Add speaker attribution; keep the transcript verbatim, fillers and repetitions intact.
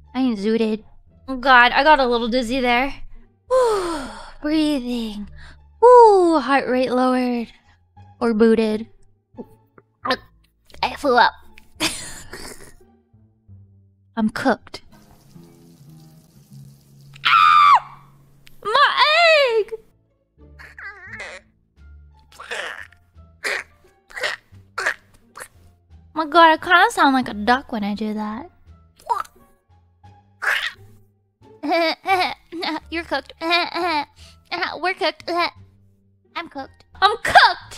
Speaker 1: I ain't zooted. Oh god, I got a little dizzy there. Whew, breathing. Ooh, heart rate lowered. Or booted. I flew up. I'm cooked. Ah! My egg! My god, I kind of sound like a duck when I do that. You're cooked. We're cooked. I'm cooked. I'm cooked!